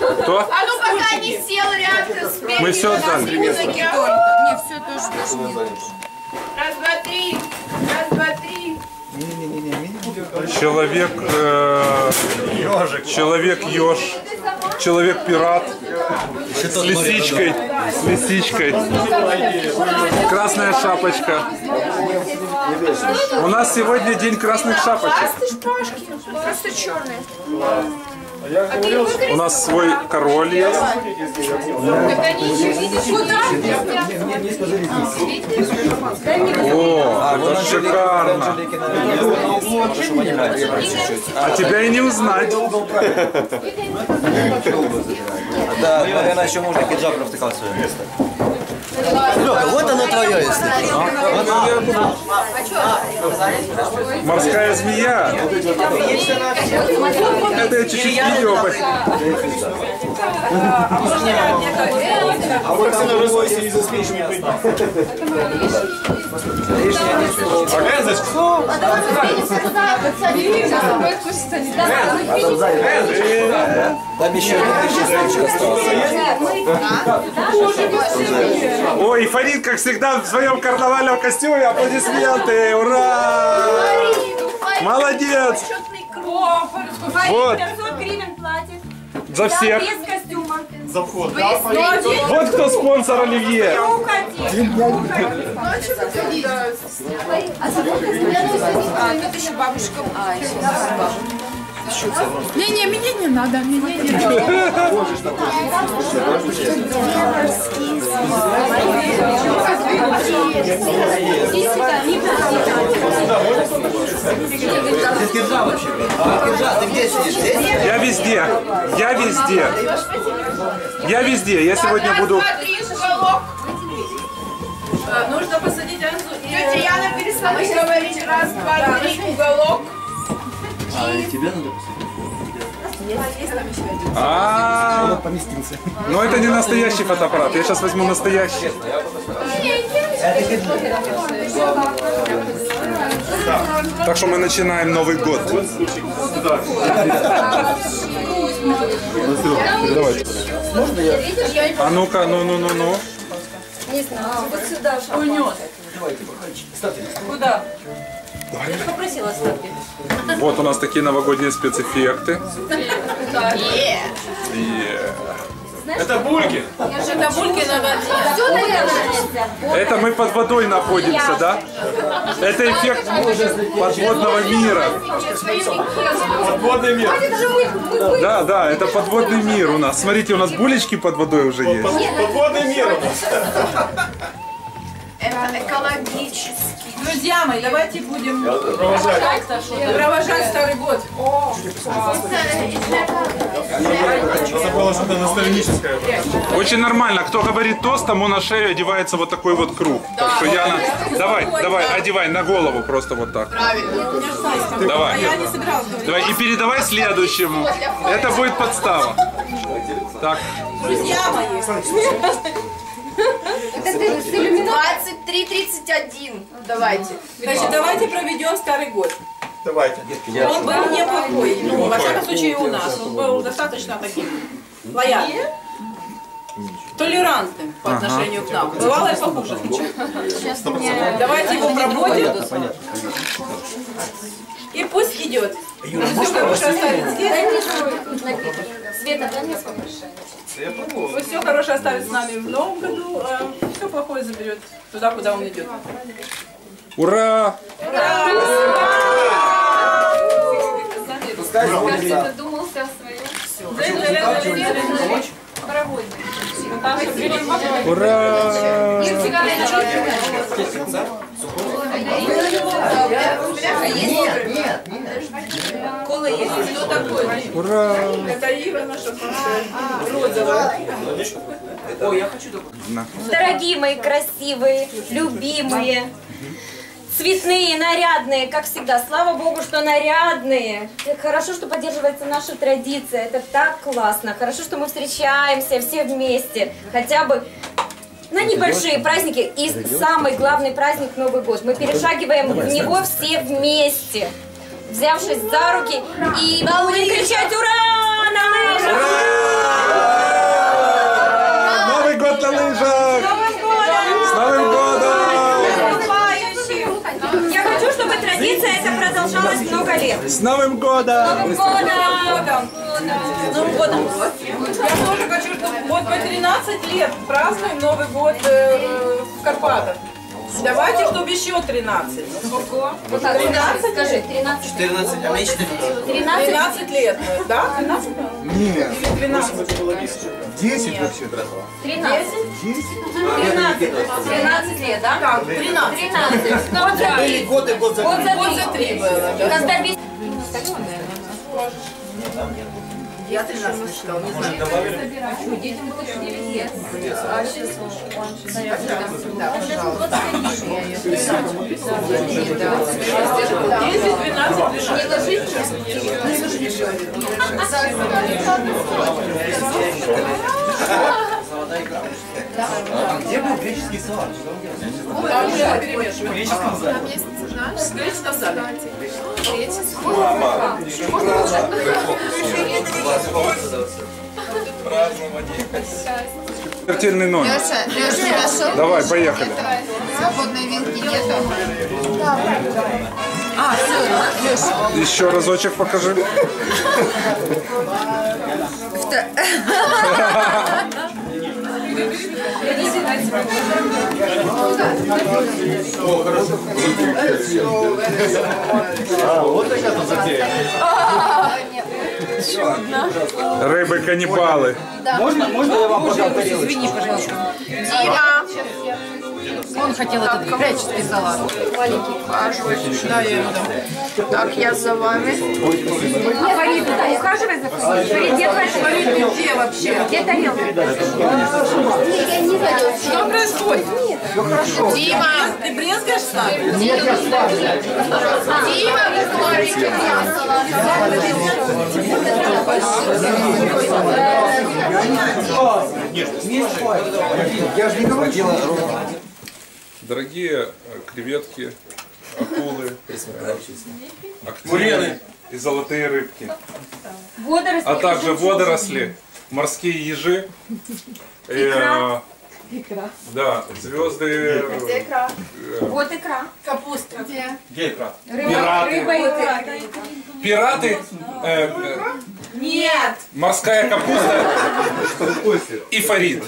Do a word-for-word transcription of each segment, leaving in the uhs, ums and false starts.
Кто? А ну пока не сел рядом с песней. Мы все отдали. Не, все тоже даже. Раз, два, три. Раз, два, три. Человек... Э, человек еж. Человек пират. С лисичкой. С лисичкой. Красная шапочка. У нас сегодня день красных шапочек. Просто черные. У нас свой король есть. О, это шикарно. А тебя и не узнать. Да, наверное, еще можно пиджак провтыкал в свое место. Лёха, вот оно твое, если. Морская змея. Это я чуть-чуть видео. А вот как на рыбойся и заскрещивай прыгни. Там еще один случай остался. Ой, Фарид, как всегда, в своем карнавальном костюме. Аплодисменты. Ура! Молодец! Вот. За всех. За вход. Вот кто спонсор Оливье. А, тут еще бабушка. А, еще бабушка. Не-не, мне не надо, мне не надо. Я везде. Я везде. Я везде. Я сегодня буду... Нужно посадить Анзу. Тетя Яна перестала говорить. Раз, два, три, уголок. А тебе надо А, поместился. но это не настоящий фотоаппарат. Я сейчас возьму настоящий. Так что мы начинаем Новый год. Давайте. А ну-ка, ну-ну-ну-ну. Не знаю, вот сюда же. Унес. Куда? Я же попросила ставки. Вот у нас такие новогодние спецэффекты. Это бульки. Это бульки на воде. Это мы под водой находимся, да? Это эффект подводного мира. Подводный мир. Да, да, это подводный мир у нас. Смотрите, у нас булечки под водой уже есть. Подводный мир у нас. Это экологический. Друзья мои, давайте будем Провожать. провожать Старый год. Я забыла, что это ностальгическое. Очень нормально. Кто говорит тост, тому на шею одевается вот такой вот круг. Так что Яна, давай, давай, одевай на голову просто вот так. Давай. Я не собиралась говорить. Давай и передавай следующему. Это будет подстава. Так. Друзья мои, двадцать три тридцать один. Давайте. значит, давайте проведем Старый год. Давайте. Он был неплохой. Ну, во всяком случае, у нас. Он был достаточно таким лояльным. Толерантным по отношению к нам. Бывало и похуже. Давайте его проводим. И пусть идет. Все хорошее оставить здесь. Света, дай мне попрощаться. Пусть все хорошее оставит с нами в новом году, а все плохое заберет туда, куда он идет. Ура! Задумался о своем. Ура! Кола есть. Кто такой? Ура! Это Ира наша розовая. Ой, я хочу такой. Дорогие мои красивые, любимые, цветные, нарядные, как всегда. Слава Богу, что нарядные. Хорошо, что поддерживается наша традиция. Это так классно. Хорошо, что мы встречаемся все вместе. Хотя бы на небольшие праздники. И самый главный праздник — Новый год. Мы перешагиваем в него все вместе, взявшись за руки, и будем кричать «Ура!» на лыжах! Поздравляем! С Новым годом! С Новым годом! С Новым годом! Я тоже хочу, чтобы вот мы тринадцать лет празднуем Новый год э, в Карпатах. Давайте, чтобы еще тринадцать. Вот так, тринадцать, скажи, тринадцать. четырнадцать, а мне четырнадцать. тринадцать. тринадцать лет, да? тринадцать? Нет, Или двенадцать? десять вообще. тринадцать. десять? тринадцать лет, да? Так, тринадцать. тринадцать. Год за три. Год и год за Год за Год за три. три было, да? Когда без... Я тринадцать считала, не знаю. Детям было еще девять лет. А сейчас... десять, двенадцать, Где был греческий салат? перемешиваем. В греческом зале. Смертельный номер. Леша, Леша, нашел? Давай, поехали. Свободной вилки нету. А, все, Леша. Еще разочек покажи. А, вот такая тут затея. Рыбы-каннибалы. Можно, можно я вам подам тарелочку? Извини, пожалуйста. Дима! Он хотел этот греческий салат. Да, я ему дам. Так, я за вами. А Фарид, ухаживай за Фарид. Фарид, где твоя тарелка? Где вообще? Где тарелка? Что происходит? Дима! Ты брезгаешь с нами? Дима, вы смотрите Я же не говорил. Дорогие э, креветки, акулы, активы и золотые рыбки, Водоросли. а также водоросли, морские ежи, э, да, звезды, Вот икра. Капуста. Где? Где икра? Рыба, рыба и икра. пираты, э, э, Нет! морская капуста и Фарид.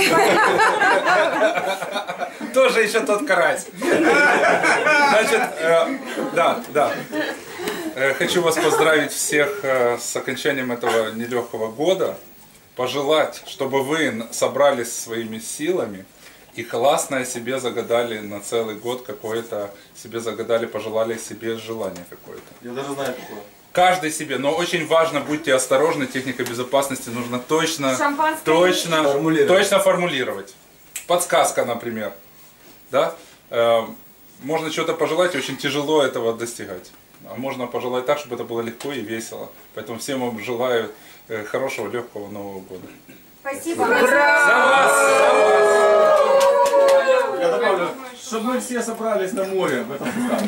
Тоже еще тот карась. Значит, э, да, да. Э, хочу вас поздравить всех э, с окончанием этого нелегкого года. Пожелать, чтобы вы собрались своими силами и классно себе загадали на целый год какое-то, себе загадали, пожелали себе желание какое-то. Я даже знаю такое. Каждый себе, но очень важно, будьте осторожны, техника безопасности нужно точно, Шампанское точно, формулировать. точно формулировать. Подсказка, например, да? Э, можно что-то пожелать, очень тяжело этого достигать. А можно пожелать так, чтобы это было легко и весело. Поэтому всем вам желаю э, хорошего, легкого Нового года. Спасибо. За вас! За вас! Я добавлю, чтобы мы все собрались на море в этом пускай.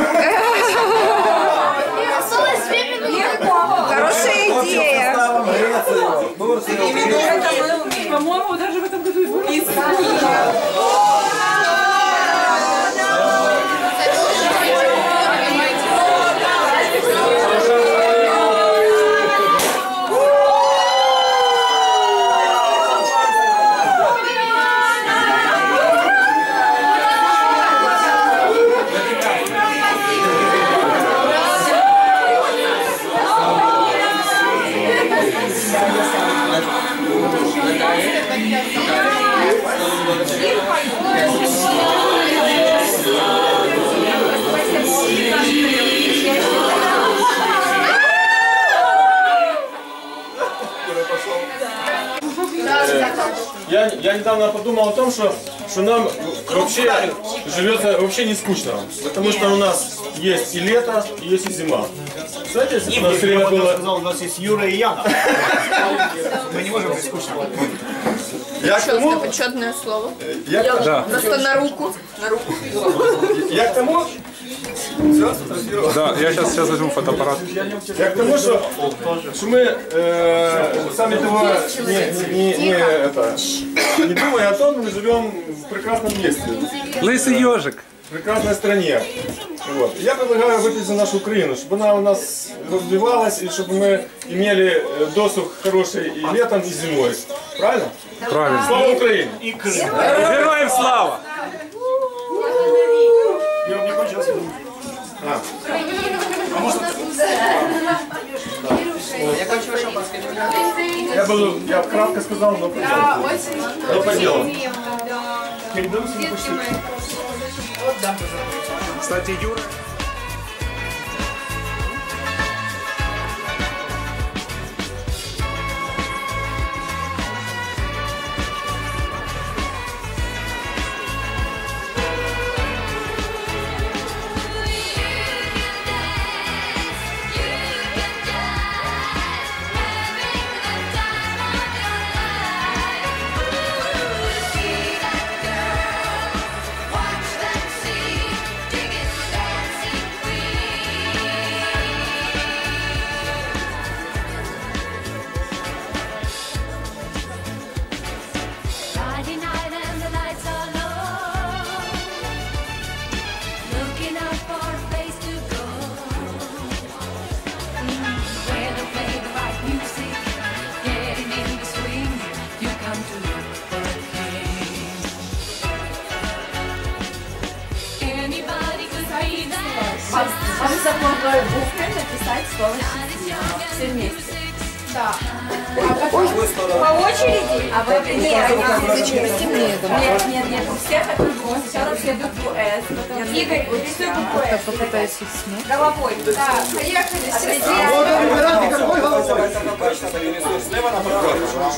Хорошая идея. По-моему, даже в этом году и будет. Я, я недавно подумал о том, что, что нам вообще живется вообще не скучно. Потому что у нас есть и лето, и есть и зима. Знаете, если бы у нас все время было... У нас есть Юра и Яна. Мы не можем быть скучно. Я к тому, Почетное слово. я, Да. Просто на руку. На руку. я к тому, Все, сфотографировал. Да, я сейчас, сейчас возьму фотоаппарат. Я к тому, что, что мы э, сами того не, не, не, это, не думая о том, мы живем в прекрасном месте, Лысый ежик. в прекрасной стране. Вот. Я предлагаю выпить за нашу Украину, чтобы она у нас развивалась, и чтобы мы имели досуг хороший и летом, и зимой. Правильно? Правильно. Слава Украине! Героям слава! А. Я буду, я кратко сказал, но по делу. Но по делу. Кстати, Юра... А вы запомнили буквы написать слово все вместе? Да. По очереди? А вы нет, нет, нет, нет, у всех это буква. Сначала все букву С. Игорь, рисуй букву С. Попытаюсь снять. Головой. Да, поехали. Слева направо.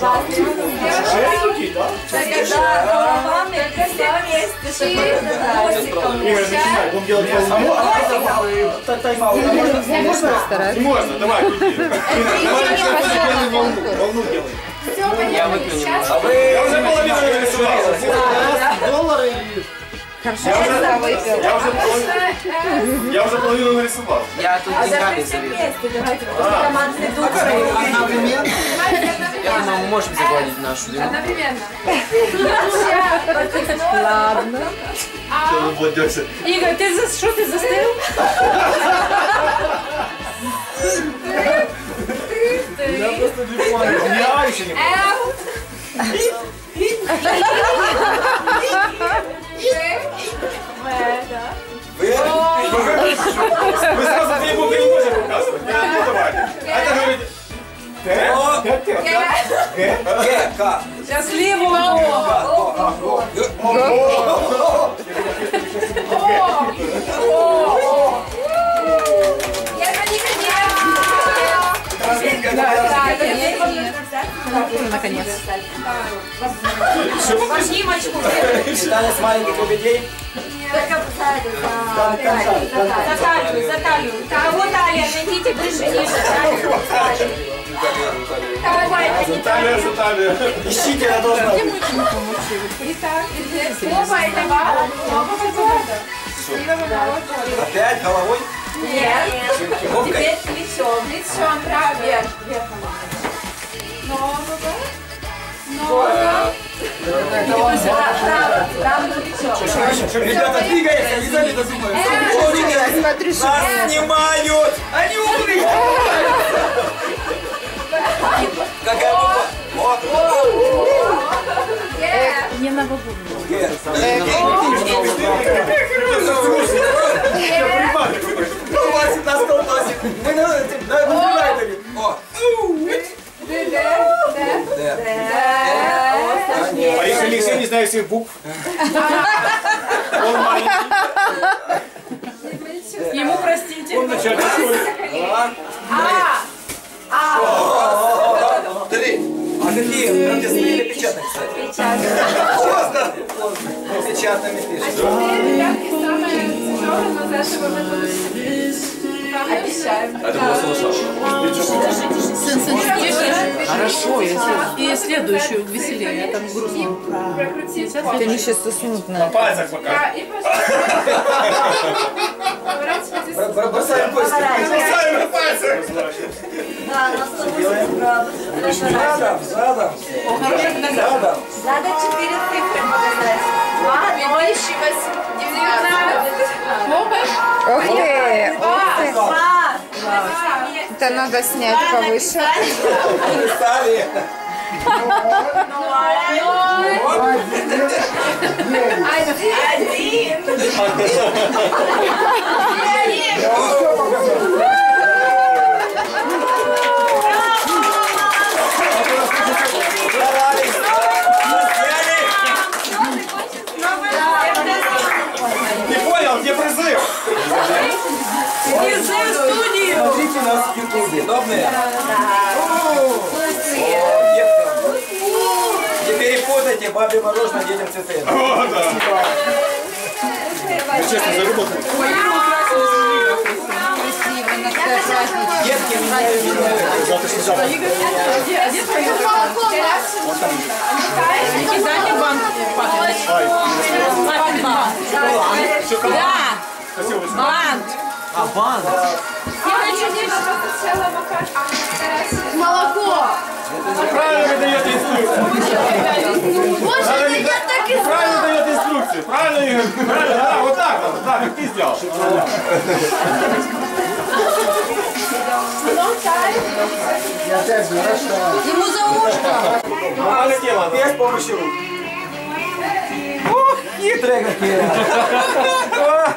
Тогда головами все вместе, чтобы Игорь, начинай. Будем делать волну. Можно постараться. Можно, давай, иди. Волну делай. Все, поехали. Сейчас. Я уже половину нарисовал. Доллары или... Хорошо, Я уже, я выпил. я уже половину, я уже половину нарисовал. Я тут А деньгами даже все заведу. вместе, давайте, потому что командный дух. Одновременно? Я думаю, мы можем загладить нашу дело. Одновременно. Ладно. Игорь, ты за что ты застыл? Я просто не понял. Я еще не понял. Вы сразу две буквы не можете показывать. Ну давайте. Это говорите. Т, Т, Т, Г, К. Сейчас левого. Наконец. Обнимочку. Танец маленьких лебедей. Только сзади, за талию, за талию. Кого талия? Найдите выше, ниже. Талию, талию. Наталья, Наталья. Ищите, она должна быть. Оба это два. Опять головой. Нет. Попкой. Теперь плечом. Лицом, правильно. Вверх, вверх. Ногу. Ногу. Право, право плечо. Ребята, двигается, не сами додумаются. Смотри, что Нас снимают! Они умные! Какая буква? не новогодний. Колбасик, нас колбасик. Мы на Д. О! А если Алексей не знает всех букв? Он маленький. Ему простите. Он начальник школы. Три. А какие? Прописные или печатные, кстати? Печатные. Поздно. Печатными пишут. Обещаем. Это было Хорошо, если и следующую веселее, а там грустно. Прокрути. Ты мне сейчас уснуть надо. пальцах пока. И, пожалуйста. Бросаем кости. Бросаем пальцы. Да, на сто восемьдесят градусов. Задом, задом. Задом. Надо четыре цифры показать. Два, ноль, девятнадцать. Ух ты, ух ты. Два. Это надо снять повыше. Стали. Один. Не понял, где призыв? Призыв в студию. Смотрите нас в ютубе. Удобные? Не перепутайте бабе мороженое, детям цветы. О, да. Ну, честно, заработали. Детки меняют меняют. Завтрашний завтрак. Дайте банк. Да. Спасибо большое. Банк. А банк? Молоко. Правильно вы даете инструкцию. Боже, я так и Правильно дает инструкции. Правильно, Игорь? Правильно, да, вот так вот, да, как ты сделал. ему за ушко. Нормальная тема, да? Без помощи рук. Ух, хитрые какие. О.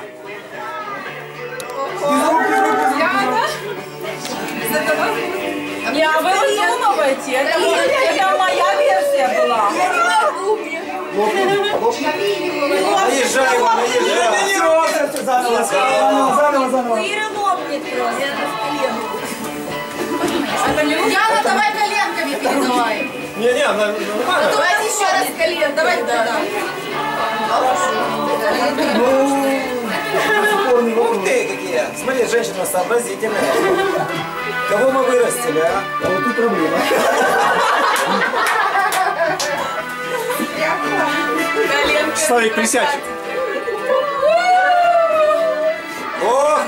Без рук, без рук, без рук. Не, а вы выдумываете. Это, это моя версия была. Наезжай его, наезжай. Все, заново, заново, заново, заново. Иры лопнет просто. Яна, давай коленками передавай. Не-не, она нормально. Давайте еще раз колен. Давайте туда. Ух ты, какие. Смотри, женщина сообразительная. Кого мы вырастили, а? А вот тут проблема. Славик, присядь. О!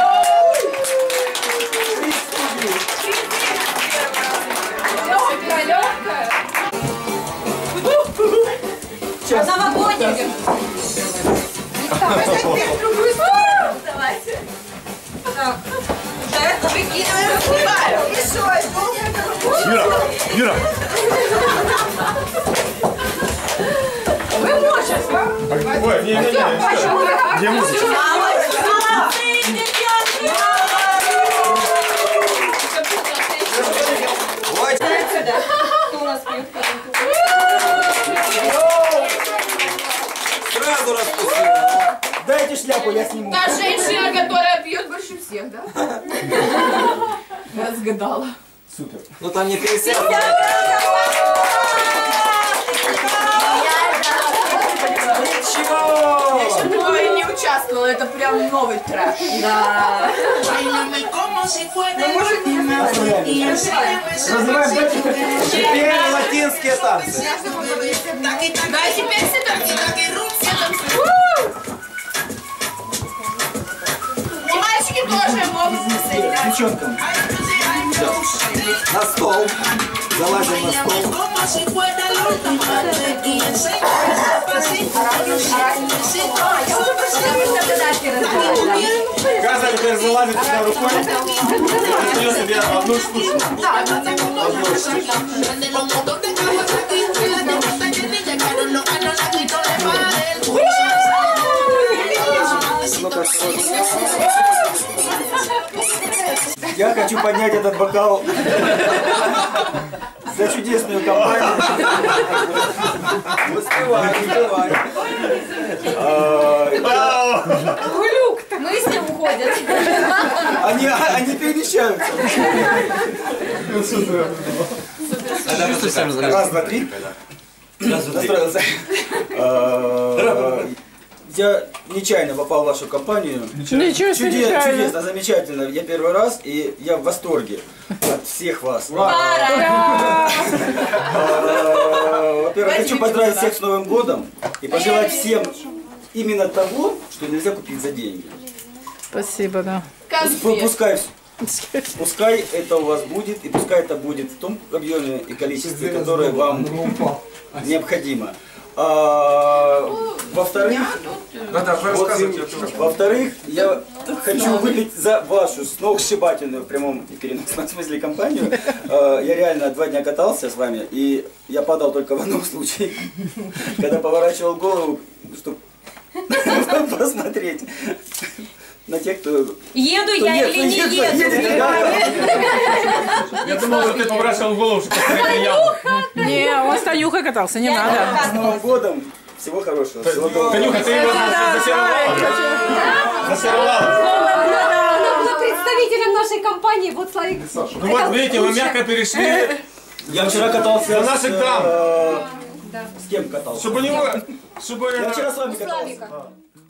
Сейчас. Новогодний. Давайте. Так. Уже выкидываем. Юра, Юра. Вы можете. Ой, не, не, не. Где музыка? Молодцы, девчонки. Ой. Кто у нас пьет? Сразу распустил. Дайте шляпу, я сниму. Та женщина, которая пьет больше всех, да? Я разгадала. Супер. Ну там не пятьдесят. Чего? Я еще такое не участвовала, это прям новый трек. Да. Называем теперь латинские танцы. Да, и теперь все танцуют. И мальчики тоже могут присоединяться. Девчонкам. На стол. Залазим на стол. Газа теперь залазит сюда рукой. Достает себе одну штучку. Одну штучку. Я хочу поднять этот бокал за чудесную компанию. Успевай, успевай. Мысли уходят. Они, они перемещаются. Раз, два, три. Настроился. Я нечаянно попал в вашу компанию. Ничего себе, Чудес, нечаянно. чудесно, замечательно. Я первый раз, и я в восторге от всех вас. Во-первых, хочу поздравить всех с Новым годом и пожелать всем именно того, что нельзя купить за деньги. Спасибо, да. Пу- Пускай, пускай это у вас будет, и пускай это будет в том объеме и количестве, которое вам необходимо. А, во-вторых, Да-да, вы вот, рассказывайте. во-вторых, я хочу выпить за вашу сногсшибательную в прямом и переносном смысле компанию. А, я реально два дня катался с вами, и я падал только в одном случае, когда поворачивал голову, чтобы посмотреть на тех, кто... Еду кто я нет, или не кто еду? едет, да, Я думал, что ты поворачивал голову, что посмотреть яму. Не, он с Танюхой катался, не надо. С Новым годом! Всего хорошего, всего доброго. Танюха, ты его засеровала. Засеровала. Она была представителем нашей компании, вот Славик. Ну вот, видите, вы мягко перешли. Я вчера катался На с, наших дам. э, с кем катался? Чтобы у него... Чтобы... Я вчера с вами катался. Славика. А.